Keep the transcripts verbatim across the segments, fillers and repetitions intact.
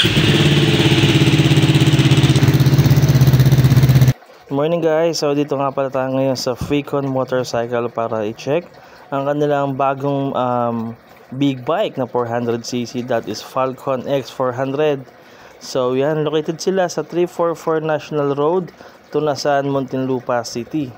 Morning guys, so dito nga pala tayo ngayon sa Freecon Motorcycle para i-check ang kanilang bagong um, big bike na four hundred c c, that is Falcon X four hundred. So yan, located sila sa three forty-four National Road, Tunasan, Muntinlupa City.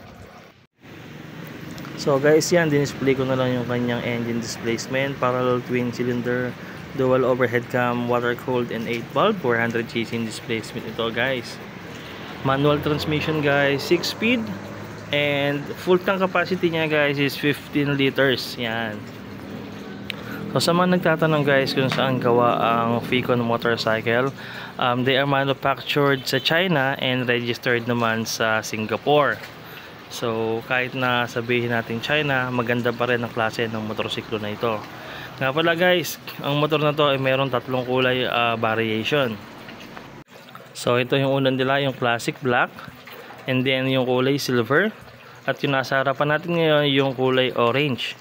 So guys, yan, din-display ko na lang yung kanyang engine displacement, parallel twin cylinder, dual overhead cam, water cooled and eight valve, four hundred c c in displacement ito guys. Manual transmission guys, six speed, and full tank capacity niya guys is fifteen liters. Yan. So sa mga nagtatanong guys kung saan gawa ang Freecon Motorcycle, um, they are manufactured sa China and registered naman sa Singapore. So kahit na sabihin natin China, maganda pa rin ang klase ng motorsiklo na ito. Nga pala guys, ang motor na to ay mayroong tatlong kulay uh, variation. So ito yung unang nila, yung classic black, and then yung kulay silver, at yung nasa harapan natin ngayon yung kulay orange.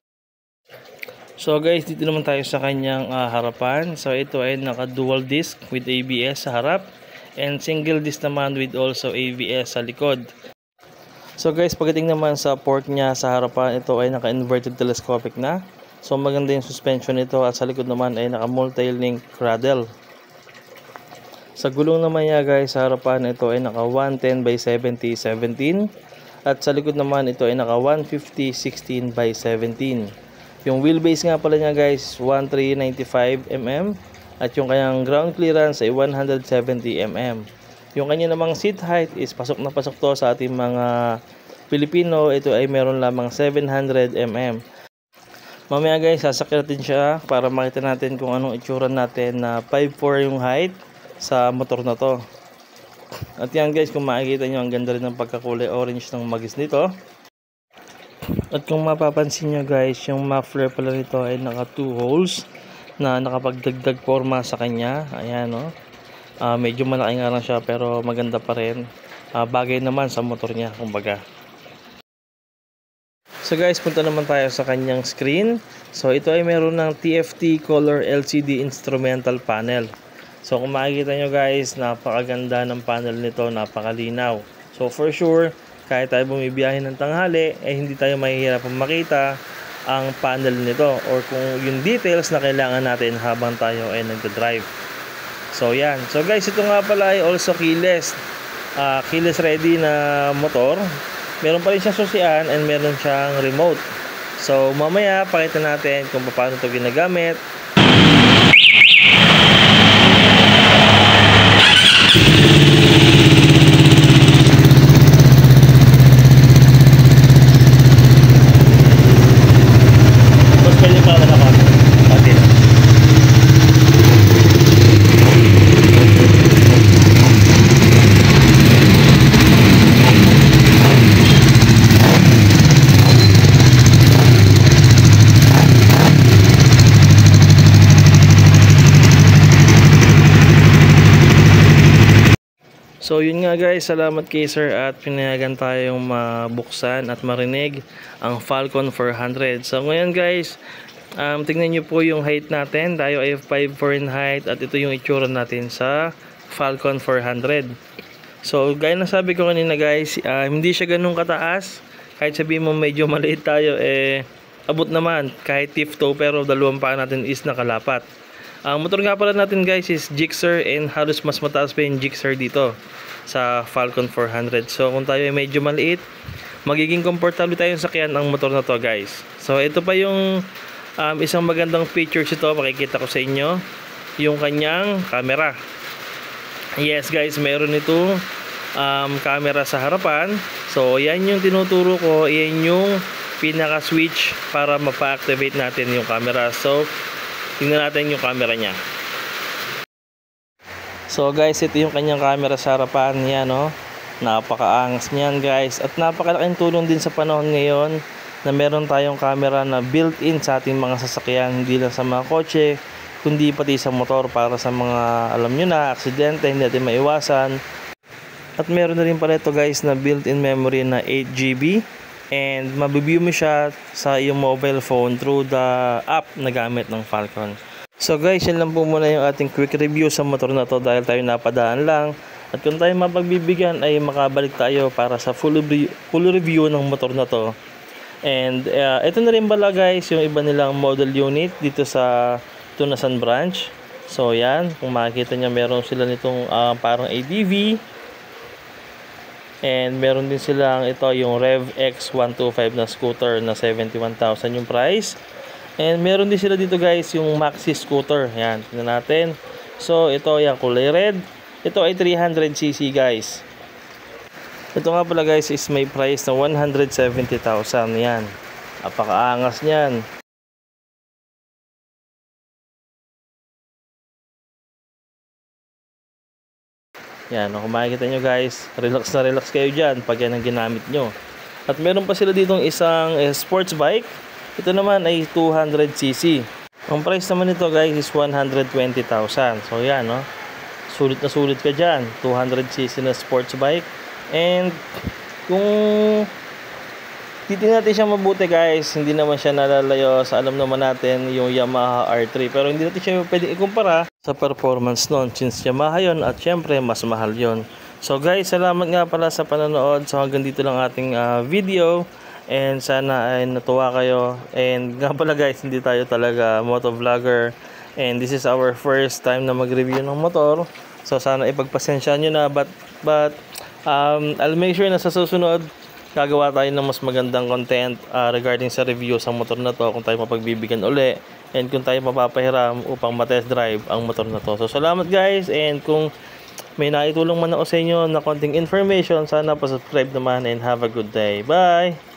So guys, dito naman tayo sa kanyang uh, harapan. So ito ay naka dual disc with A B S sa harap, and single disc naman with also A B S sa likod. So guys, pagdating naman sa port niya sa harapan, ito ay naka inverted telescopic na. So maganda yung suspension nito, at sa likod naman ay naka multi-link cradle. Sa gulong naman niya guys, sa harapan ito ay naka one ten by seventy seventeen, at sa likod naman ito ay naka one fifty sixteen by seventeen. Yung wheelbase nga pala niya guys, thirteen ninety-five millimeters, at yung kanyang ground clearance ay one seventy millimeters. Yung kanya namang seat height is pasok na pasok to sa ating mga Pilipino. Ito ay meron lamang seven hundred millimeters. Mamaya guys, sasakyan natin siya para makita natin kung anong itsura natin na five four yung height sa motor na to. At yan guys, kung makikita nyo, ang ganda rin ng pagkakulay orange ng magis nito. At kung mapapansin nyo guys, yung muffler pala nito ay naka two holes na nakapagdagdag forma sa kanya. Ayan o, uh, medyo malaki nga lang siya pero maganda pa rin. uh, Bagay naman sa motor niya kumbaga. So guys, punta naman tayo sa kanyang screen. So ito ay meron ng T F T color L C D instrumental panel. So kung makikita nyo guys, napakaganda ng panel nito, napakalinaw. So for sure, kahit tayo bumibiyahe ng tanghali, eh hindi tayo mahihirapan makita ang panel nito or kung yung details na kailangan natin habang tayo ay nagda-drive. So yan. So guys, ito nga pala ay also keyless. Uh, keyless ready na motor. Meron pa rin siyang susian and meron siyang remote. So mamaya pakita natin kung paano ito ginagamit. So yun nga guys, salamat kay sir at pinayagan tayong mabuksan at marinig ang Falcon four hundred. So ngayon guys, um, tingnan nyo po yung height natin. Tayo ay five four in height, at ito yung itsura natin sa Falcon four hundred. So gaya na sabi ko kanina guys, uh, hindi siya ganun kataas. Kahit sabihin mo medyo maliit tayo, eh abot naman kahit tifto, pero dalawang paa natin is nakalapat. Ang motor nga pala natin guys is Gixxer, and halos mas mataas pa yung Gixxer dito sa Falcon four hundred. So kung tayo ay medyo maliit, magiging komportable tayong sakyan ang motor na to guys. So ito pa yung um, isang magandang features ito, makikita ko sa inyo, yung kanyang camera. Yes guys, meron itong um, camera sa harapan. So yan yung tinuturo ko, yan yung pinaka switch para mapa-activate natin yung camera. So tingnan natin yung camera niya. So guys, ito yung kanyang camera sa harapan. Yan o, napakaangas niyan guys. At napakalaking tulong din sa panahon ngayon na meron tayong camera na built-in sa ating mga sasakyan. Hindi lang sa mga kotse, kundi pati sa motor, para sa mga alam nyo na aksidente hindi natin maiwasan. At meron na rin pala ito guys na built-in memory na eight G B, and mabibview mo siya sa iyong mobile phone through the app na gamit ng Falcon. So guys, yan lang po muna yung ating quick review sa motor na to dahil tayo napadaan lang. At kung tayo mapagbibigyan ay makabalik tayo para sa full review, full review ng motor na to. And uh, ito na rin pala guys yung iba nilang model unit dito sa Tunasan branch. So yan, kung makikita nyo meron sila nitong uh, parang A D V. And meron din silang ito yung Rev X one twenty-five na scooter na seventy-one thousand yung price. And meron din sila dito guys yung Maxi scooter. Yan, tingnan natin. So ito yung kulay red. Ito ay three hundred c c guys. Ito nga pala guys is may price na one hundred seventy thousand. Yan. Napakaangas niyan. Yan, kung makikita nyo guys, relax na relax kayo dyan pag yan ang ginamit nyo. At meron pa sila ditong isang eh, sports bike. Ito naman ay two hundred c c. Ang price naman nito guys is one hundred twenty thousand. So yan, no? Sulit na sulit ka dyan. two hundred c c na sports bike. And kung titingnan natin siya mabuti guys, hindi naman siya nalalayo sa alam naman natin yung Yamaha R three. Pero hindi natin siya pwede ikumpara sa performance nun since Yamaha yun at syempre mas mahal yun. So guys, salamat nga pala sa panonood. So hanggang dito lang ating uh, video. And sana ay natuwa kayo. And nga pala guys, hindi tayo talaga motovlogger. And this is our first time na mag-review ng motor. So sana ipagpasensya nyo na. But, but um, I'll make sure na sa susunod gagawa tayo ng mas magandang content uh, regarding sa review sa motor na to. Kung tayo mapagbibigyan uli. And kung tayo mapapahiram upang matest drive ang motor na to. So salamat guys. And kung may naitulong man ako sa inyo na konting information, sana pa-subscribe naman and have a good day. Bye!